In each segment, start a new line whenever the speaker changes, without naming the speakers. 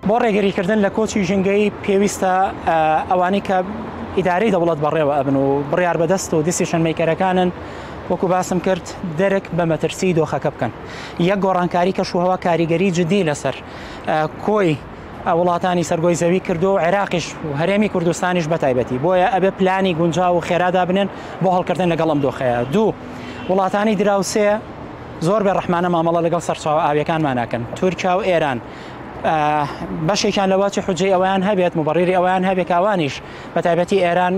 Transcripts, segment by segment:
بۆ ڕێگەریکردن لە کۆچی ژینگەی پێویستە ئەوانەی کە ئیدارەی دەوڵەت بەڕێوە ئەبن و بڕیار بەدەست و دیسیشن میکەرەکانن وەکو باسم کرد دەرک بە مەترسی دۆخەکە بکەن. یەک گۆڕانکاری کەشوهەوا کاریگەری جدی لەسەر کۆی وڵاتانی سەرگۆی زەوی کردو و عێراقیش و هەرێمی کوردستانیش بەتایبەتی بۆیە ئەبێ پلانی گونجاو و خێرادا بنێن بۆ هەڵکردن لەگەڵ ئەم دۆخەیە. دوو وڵاتانی دراوسێ زۆر بە ڕەحمانە مامەڵە لەگەڵ سەرچاوە ئاویەکانمان ناکەن. تورکیا و ئێران بەشێکیان لەواتی حوجەی ئەویان هەبێت مبەڕیری ئەویان هەبێت ئەوانیش بەتایبەتی ئێران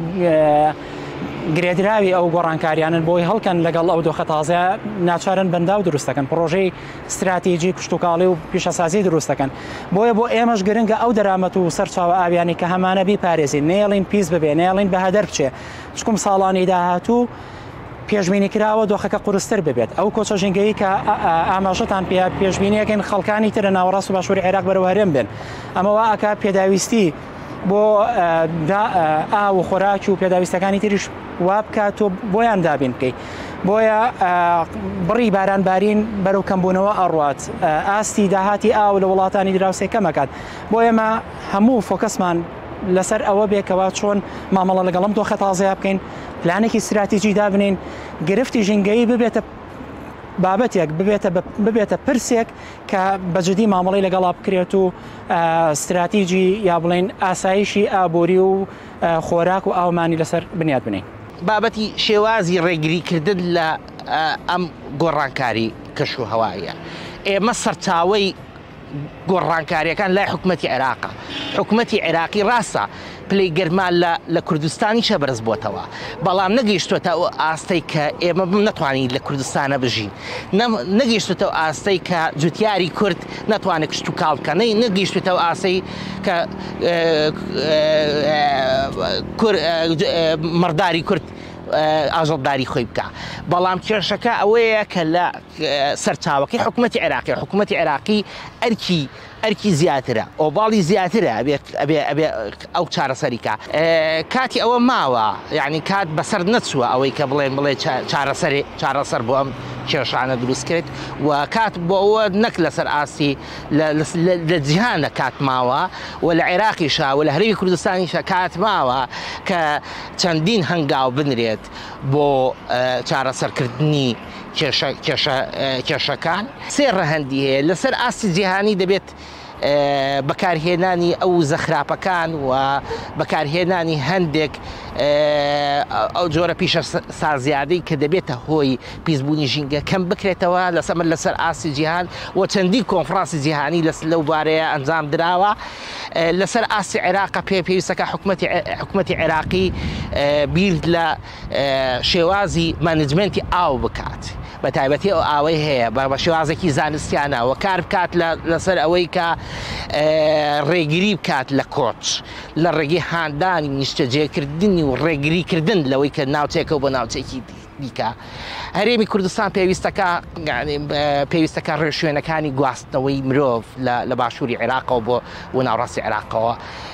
گرێدراوی ئەو گۆڕانکاریانن بۆی هەڵکەن لەگەڵ ئەو دۆخە تازە ناچارن بەنداو دروستەکەن پرۆژەی استراتیژی پشتوکاڵی و پیشەسازی دروستەکەن. بۆیە بۆ ئێمەش گرنگە ئەو دەرامەت و سەرچاوە ئاویانی کە هەمانە بیپارێزین نێڵین پیس ببێ نێڵین بەهەدەر بچێ چکم ساڵانی داهاتوو پێشبینی کراوە دۆخەکە قورستر ببێت. ئەو کۆچە ژینگەیی کە ئاماژەتان پێشبینیەکەن خەڵکانی ترە ناوەڕاست و باشووری عێراق بەرەو هەرێم بن ئەمەوە ئاکا پێداویستی بۆ ئاو و خۆراکی و پێداویستەکانی تریش وا بکات و بۆیان دابین بکەیت. بۆیە بڕی بارانبارین بەرەو کەمبوونەوە ئەڕوات ئاستی داهاتی ئاو لە وڵاتانی دراوسێ کەمەکات. بۆ ئێمە هەموو فۆکەسمان لەسەر ئەوە بێکەوە چۆن مامەڵە لەگەڵم دۆخە تازەیە بکەین پلانێکی استراتیژی دابنین گرفتی ژینگەیی ببێتە بابەتێک ببێتە پرسێک کە بەجددی مامەڵی لەگەڵا بکرێت و استراتیژی یا بڵێن ئاسایشی ئابووری و خۆراک و ئاومانی لەسەر بنیاد بنین.
بابەتی شێوازی ڕێگریکردن لە ئەم گۆڕانکاری کەشوهەوایە ئێمە سەرچاوەی گۆڕانکاریەکان لای حکوومەتی عێراقە. حکوومەتی عێراقی ڕاستە پلەی گەرمان لە کوردستانیشە بەرز بۆتەوە بەڵام نەگەیشتوێتە ئەو ئاستەی کە ئێمە نەتوانین لە کوردستانە بژین نەگەیشتێتە ئەو ئاستەی کە جوتیاری کورد نەتوانێت کشت و کاڵ بکە نەگەیشتێتە ئەو ئاسەی کە مەڕداری کورد ئاژەڵداری خۆی بکە. بەڵام کێشەکە ئەوەیە کە لە سەرچاوەکەی حکوومەتی عێراقی حکوومەتی عێراقی ئەرکی زیاترە ئۆباڵی زیاترە ئەبێ ئەو چارەسەریکە کاتی ئەوە ماوە یعنی کات بەسەر نەچووە ئەوەی کە بڵێ چارەسەر بۆ ئەم کێشانە دروستکرێت و کات بۆ ئەوە نەک لەسەر ئاسی لە جیهانە کات ماوە و لە عێراقیشە و لە هەرێمی کوردستانیشە کات ماوە کە چەندین هەنگاو بنرێت بۆ چارەسەرکردنی کێشەکان. سێ ڕەهەندی هەیە لەسەر ئاستی جیهانی دەبێت بەکارهێنانی ئەو زەخراپەکان و بەکارهێنانی هەندێک ئەو جۆرە پیشە سازیادەی کە دەبێتە هۆی پیسبوونی ژینگە کەم بکرێتەوە لەسەر ئاستی جیهان و چەندی کۆنفرانسی جیهانی لەو بارەیە ئەنجام درراوە. لەسەر ئاستی عێراقە پێویستەکە حکوومەتی عێراقی بیر لە شێوازی مانجمنتی ئاو بکات بەتایبەتی ئەو ئاوەی هەیە بە شێوازێکی زانستیانە و کار بکات لەسەر ئەوەی کە ڕێگیری بکات لە کۆچ لە ڕێگەی هاندانی نیشتەجێکردنی و ڕێگریکردن لەوەی کە ناوچێکە و بە ناوچێکی دیکە. هەرێمی کوردستان پێویستەکە ڕێشوێنەکانی گواستنەوەی مرۆڤ لە باشووری عێراقەوە بۆ ناوڕاستی عێراقەوە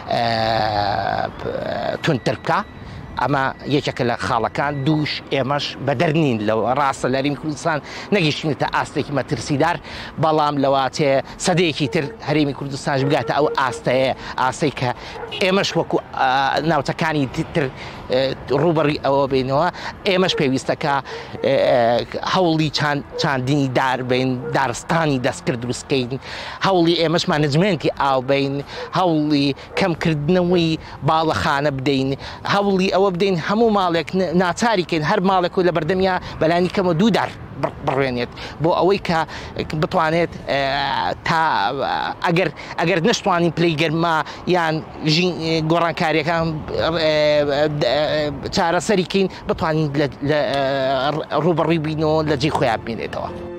تونتر بکە. ئەمە یەکێکە لە خاڵەکان. دووش ئێمەش بەدەرنین لەوە ڕاستە لە هەرێمی کوردستان نەگەیشتینێتە ئاستێکی مەترسیدار بەڵام لەواتێ سەدەیەکی تر هەرێمی کوردستانش بگاتە ئەو ئاستەیە ئاسەی کە ئێمەش وەکو ناوچەکانی تر ڕوبەڕی ئەوە بینەوە ئێمەش پێویستەکە هەوڵی چاندنی داربین دارستانی دەستکرد دروستکەین هەوڵی ئێمەش مانجمنتی ئاو بین هەوڵی کەمکردنەوەی باڵەخانە بدەین هەوڵی ئەوە بدەین هەموو ماڵێک ناچاریکەین هەر ماڵێک و لە بەردەمیا بەلانی کەمە دوو دار بڕوێنێت بۆ ئەوەی کە بتوانێت تا ئەگەر نەشتوانین پلەی گەرما یان گۆڕانکاریەکان چارەسەریکەین بتوانین ڕوبەڕووی بینەوە لە جێ خۆیان ببینێتەوە.